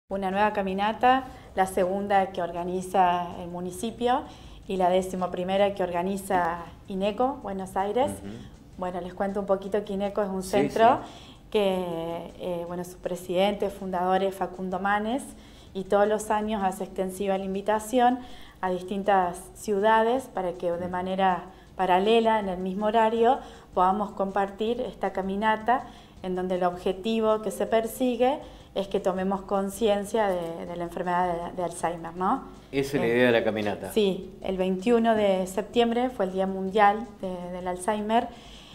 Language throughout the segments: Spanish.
Una nueva caminata, la segunda que organiza el municipio y la 11ª que organiza INECO, Buenos Aires. Bueno, les cuento un poquito que INECO es un centro que, su presidente, fundador es Facundo Manes, y todos los años hace extensiva la invitación a distintas ciudades para que de manera paralela, en el mismo horario, podamos compartir esta caminata en donde el objetivo que se persigue es que tomemos conciencia de la enfermedad de Alzheimer, ¿no? Esa es la idea de la caminata. Sí, el 21 de septiembre fue el Día Mundial del Alzheimer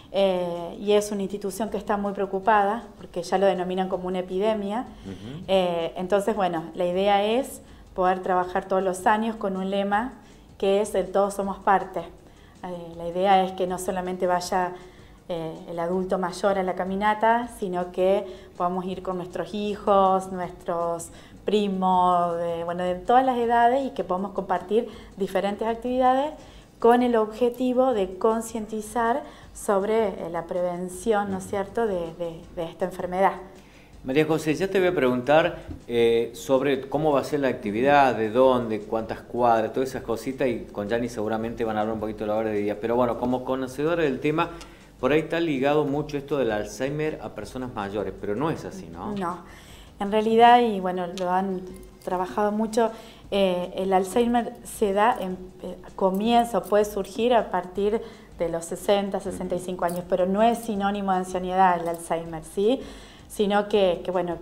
y es una institución que está muy preocupada porque ya lo denominan como una epidemia. Entonces, bueno, la idea es poder trabajar todos los años con un lema que es el todos somos parte. La idea es que no solamente vaya el adulto mayor a la caminata, sino que podamos ir con nuestros hijos, nuestros primos, de todas las edades, y que podamos compartir diferentes actividades con el objetivo de concientizar sobre la prevención, ¿no es cierto?, de esta enfermedad. María José, ya te voy a preguntar sobre cómo va a ser la actividad, de dónde, cuántas cuadras, todas esas cositas, y con Yanni seguramente van a hablar un poquito de la hora de día. Pero bueno, como conocedora del tema, por ahí está ligado mucho esto del Alzheimer a personas mayores, pero no es así, ¿no? No, en realidad, y bueno, lo han trabajado mucho, el Alzheimer se da, comienza, puede surgir a partir de los 60, 65 años, pero no es sinónimo de ancianidad el Alzheimer, ¿sí? Sino que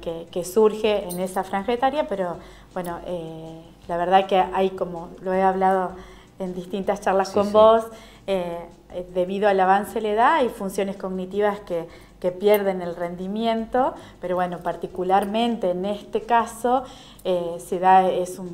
surge en esa franja etaria, pero bueno, la verdad que hay, como lo he hablado en distintas charlas con vos, debido al avance de la edad hay funciones cognitivas que pierden el rendimiento, pero bueno, particularmente en este caso se da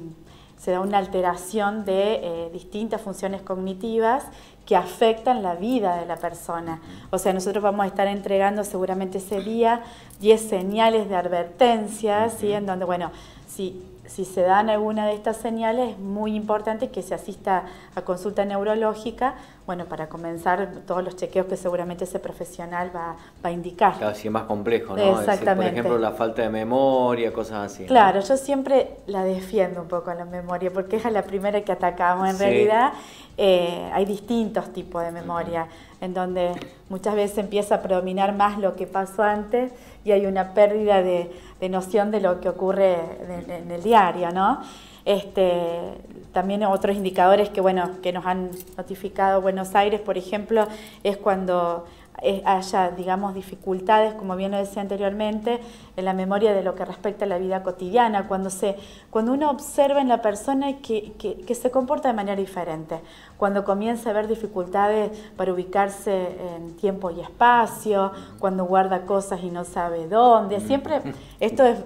una alteración de distintas funciones cognitivas que afectan la vida de la persona. O sea, nosotros vamos a estar entregando seguramente ese día 10 señales de advertencia, ¿sí? En donde, bueno, si se dan alguna de estas señales, es muy importante que se asista a consulta neurológica, bueno, para comenzar todos los chequeos que seguramente ese profesional va a indicar. Claro, si es más complejo, ¿no? Exactamente. Es decir, por ejemplo, la falta de memoria, cosas así, ¿no? Claro, yo siempre la defiendo un poco la memoria, porque es la primera que atacamos. En realidad hay distintos tipos de memoria, en donde muchas veces empieza a predominar más lo que pasó antes y hay una pérdida de noción de lo que ocurre en el diario, ¿no? También otros indicadores que nos han notificado Buenos Aires, por ejemplo, es cuando haya, digamos, dificultades, como bien lo decía anteriormente, en la memoria de lo que respecta a la vida cotidiana, cuando uno observa en la persona que se comporta de manera diferente, cuando comienza a haber dificultades para ubicarse en tiempo y espacio, cuando guarda cosas y no sabe dónde, siempre, esto es,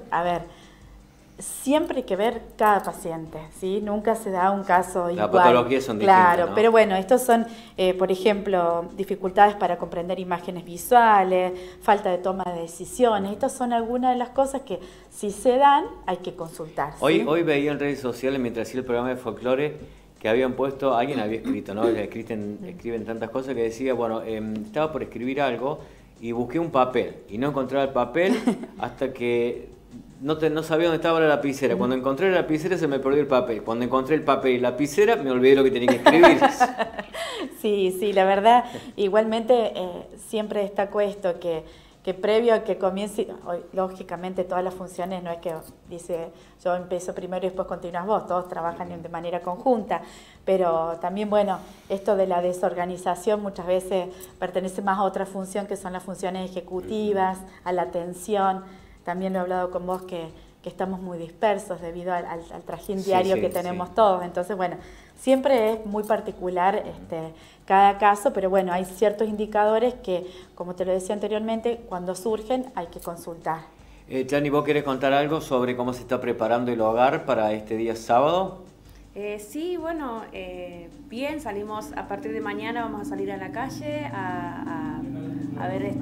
siempre hay que ver cada paciente, ¿sí? Nunca se da un caso igual. Las patologías son distintas, claro, ¿no? Pero bueno, estos son, por ejemplo, dificultades para comprender imágenes visuales, falta de toma de decisiones. Estas son algunas de las cosas que, si se dan, hay que consultar, ¿sí? Hoy veía en redes sociales, mientras hacía el programa de folclore, que habían puesto, alguien había escrito, ¿no? Escriben tantas cosas que decía, bueno, estaba por escribir algo y busqué un papel y no encontraba el papel hasta que no sabía dónde estaba la lapicera. Cuando encontré la lapicera se me perdió el papel. Cuando encontré el papel y la lapicera me olvidé lo que tenía que escribir. Sí, la verdad, igualmente siempre destaco esto, que previo a que comience, lógicamente todas las funciones no es que dice yo empiezo primero y después continúas vos, todos trabajan de manera conjunta, pero también, bueno, esto de la desorganización muchas veces pertenece más a otra función que son las funciones ejecutivas, a la atención. También lo he hablado con vos que estamos muy dispersos debido al trajín diario que tenemos todos. Entonces, bueno, siempre es muy particular cada caso, pero bueno, hay ciertos indicadores que, como te lo decía anteriormente, cuando surgen hay que consultar. Yanni, ¿vos querés contar algo sobre cómo se está preparando el hogar para este día sábado? Sí, bueno, bien, salimos a partir de mañana, vamos a salir a la calle a ver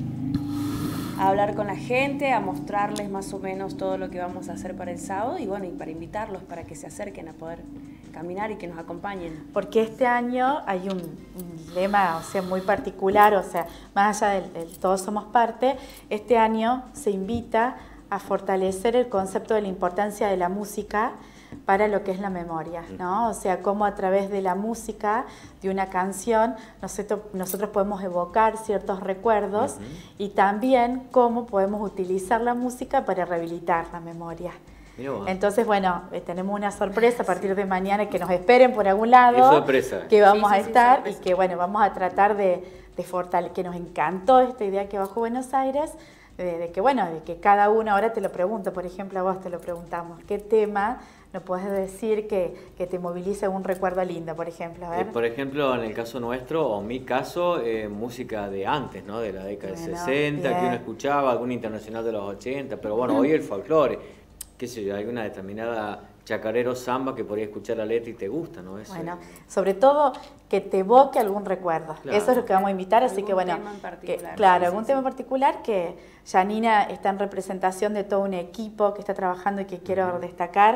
a hablar con la gente, a mostrarles más o menos todo lo que vamos a hacer para el sábado y bueno, y para invitarlos para que se acerquen a poder caminar y que nos acompañen. Porque este año hay un lema, muy particular, más allá del todos somos parte, este año se invita a fortalecer el concepto de la importancia de la música para lo que es la memoria, ¿no? O sea, cómo a través de la música, de una canción, nosotros podemos evocar ciertos recuerdos y también cómo podemos utilizar la música para rehabilitar la memoria. Entonces, bueno, tenemos una sorpresa a partir de mañana, que nos esperen por algún lado, sorpresa. Que vamos Sí, a estar sorpresa. y que, bueno, vamos a tratar de fortalecer, que nos encantó esta idea que bajó Buenos Aires, de que, bueno, de que cada uno, ahora te lo pregunto, por ejemplo, a vos te lo preguntamos, ¿qué tema nos podés decir que te movilice un recuerdo lindo, por ejemplo? A ver. Por ejemplo, en el caso nuestro, o mi caso, música de antes, ¿no? De la década del 60, bien. que uno escuchaba, algún internacional de los 80, pero bueno, hoy el folclore, qué sé yo, hay una determinada chacarero samba que podría escuchar la letra y te gusta, ¿no? Eso, bueno, sobre todo que te evoque algún recuerdo. Claro. Eso es lo que vamos a invitar, así que bueno, Algún tema en particular. claro, Sí, algún sí, tema sí. en particular, que Janina está en representación de todo un equipo que está trabajando y que quiero destacar.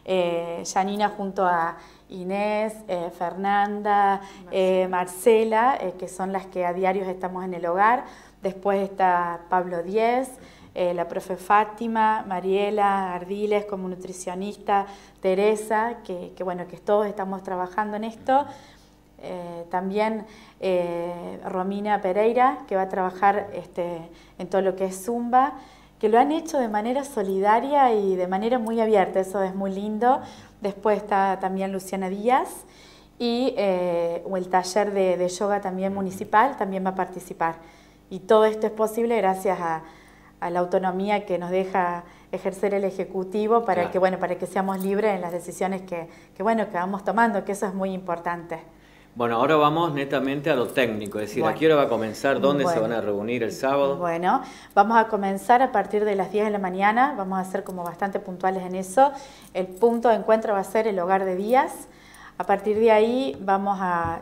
Janina junto a Inés, Fernanda, Marcela, que son las que a diarios estamos en el hogar. Después está Pablo Díez, la profe Fátima, Mariela Ardiles como nutricionista, Teresa, que bueno, que todos estamos trabajando en esto. También Romina Pereira, que va a trabajar en todo lo que es Zumba, que lo han hecho de manera solidaria y de manera muy abierta, eso es muy lindo. Después está también Luciana Díaz y el taller de yoga también municipal también va a participar. Y todo esto es posible gracias a la autonomía que nos deja ejercer el Ejecutivo para, claro, para que seamos libres en las decisiones que vamos tomando, que eso es muy importante. Bueno, ahora vamos netamente a lo técnico, es decir, ¿a qué hora va a comenzar? ¿Dónde se van a reunir el sábado? Bueno, vamos a comenzar a partir de las 10 de la mañana, vamos a ser como bastante puntuales en eso. El punto de encuentro va a ser el Hogar de Díaz. A partir de ahí vamos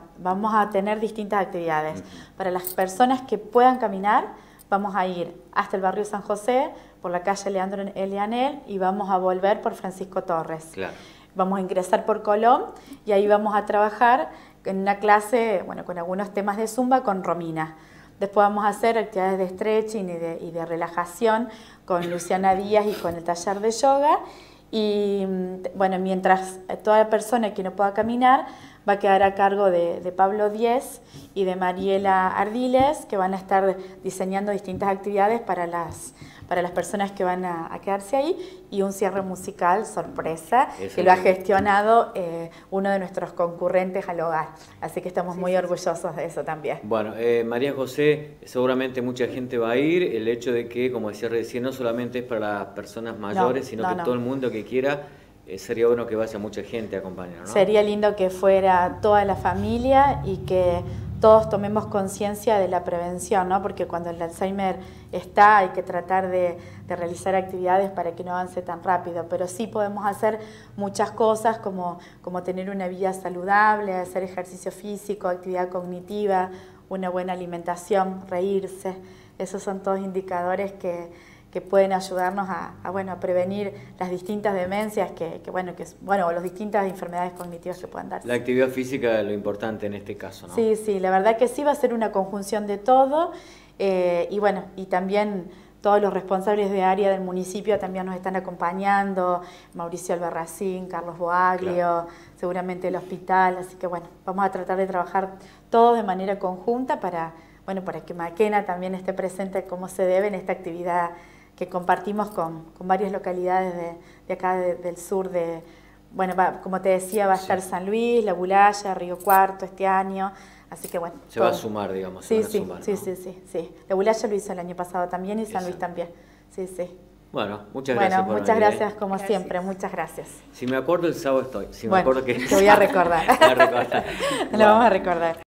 a tener distintas actividades. Para las personas que puedan caminar, vamos a ir hasta el barrio San José, por la calle Leandro Elianel, y vamos a volver por Francisco Torres. Claro. Vamos a ingresar por Colón y ahí vamos a trabajar en una clase, con algunos temas de Zumba con Romina. Después vamos a hacer actividades de stretching y de relajación con Luciana Díaz y con el taller de yoga. Y bueno, mientras toda persona que no pueda caminar va a quedar a cargo de Pablo Díez y de Mariela Ardiles, que van a estar diseñando distintas actividades para las personas que van a quedarse ahí, y un cierre musical sorpresa que lo ha gestionado uno de nuestros concurrentes al hogar. Así que estamos muy orgullosos de eso también. Bueno, María José, seguramente mucha gente va a ir. El hecho de que, como decía recién, no solamente es para las personas mayores, sino que todo el mundo que quiera, sería bueno que vaya mucha gente a acompañar, ¿no? Sería lindo que fuera toda la familia y que todos tomemos conciencia de la prevención, ¿no? Porque cuando el Alzheimer está, hay que tratar de realizar actividades para que no avance tan rápido, pero sí podemos hacer muchas cosas como tener una vida saludable, hacer ejercicio físico, actividad cognitiva, una buena alimentación, reírse. Esos son todos indicadores que pueden ayudarnos a prevenir las distintas demencias o las distintas enfermedades cognitivas que puedan darse. La actividad física es lo importante en este caso, ¿no? Sí, la verdad que sí, va a ser una conjunción de todo, y también todos los responsables de área del municipio también nos están acompañando, Mauricio Albarracín, Carlos Boaglio, claro, seguramente el hospital, así que vamos a tratar de trabajar todos de manera conjunta para que Maquena también esté presente como se debe en esta actividad que compartimos con varias localidades de acá del sur como te decía, va a estar San Luis, La Bulaya, Río Cuarto este año, así que se va a sumar, digamos. Sí, ¿no? sí. La Bulaya lo hizo el año pasado también y San Luis también. Sí. Bueno, muchas gracias por muchas venir, gracias como siempre, muchas gracias. Si me acuerdo el sábado estoy. Si me acuerdo que... Te voy a recordar. Te voy a recordar. Lo vamos a recordar.